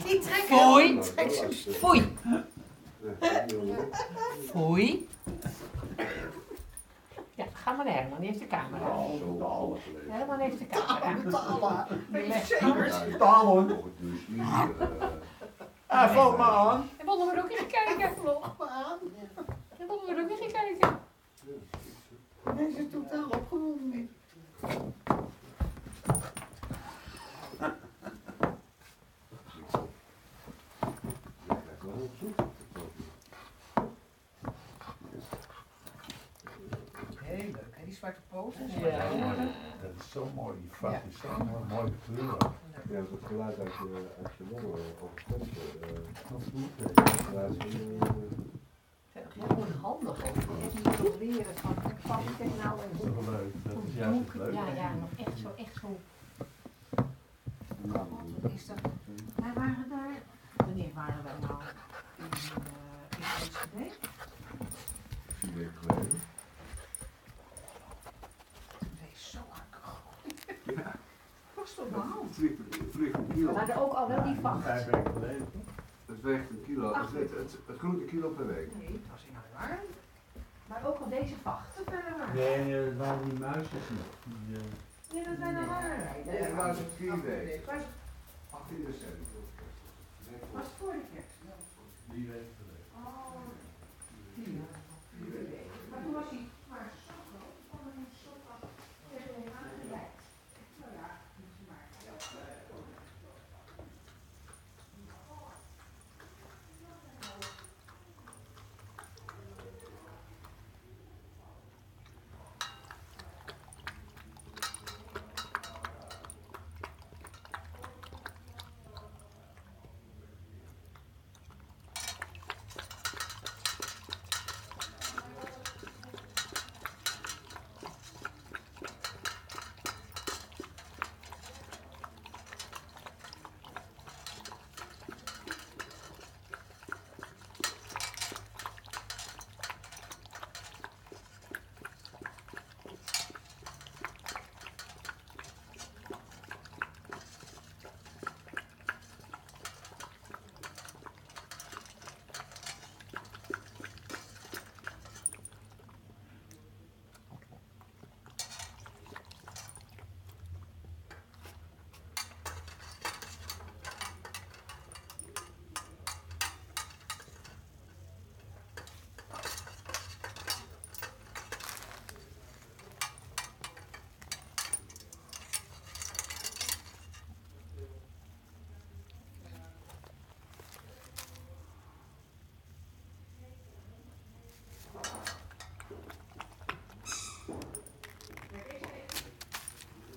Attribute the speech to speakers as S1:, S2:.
S1: Die trekken.
S2: Foei.
S1: Trek ze een stuk.
S2: Foei. Foei. Ja, ga maar naar Herman, die heeft de camera. Herman heeft de camera.
S1: Betalen.
S2: Nee.
S3: Betalen. Hij valt me aan.
S2: Ik wil er ook eens kijken.
S1: Vlog me aan.
S2: Ik wil er ook eens kijken.
S1: Deze is totaal opgewonden. Heel leuk, hè? Die zwarte poten.
S2: Ja.
S3: Dat is zo mooi, die vacht is zo mooi kleur.
S4: Ja, dat is het geluid uit je longen over stemmen.
S1: Heel handig ook. Even controleren van pak ik het nou
S3: Dat is toch leuk, dat is juist het leuke.
S1: Ja, nog echt zo. Wat is dat? Wij waren daar. Wanneer waren wij nou? In Enschede?
S4: 4 weken geleden.
S1: Toen deed zo hard gegooid.
S4: Ja.
S1: Was toch de hand?
S4: Het weegt een kilo.
S1: Maar ook al wel die vacht.
S3: 5 weken geleden.
S4: Het weegt een kilo. Het groeit een kilo per week.
S1: Nee, het was in januari. Maar ook al deze vacht. Dat waren waar.
S3: Nee, dat waren die muisjes nog.
S1: Nee, dat zijn er waar.
S4: Ja, dat was het 4 weken.
S1: Was
S4: 18 december.
S1: het voor de kerst?
S3: Die weken.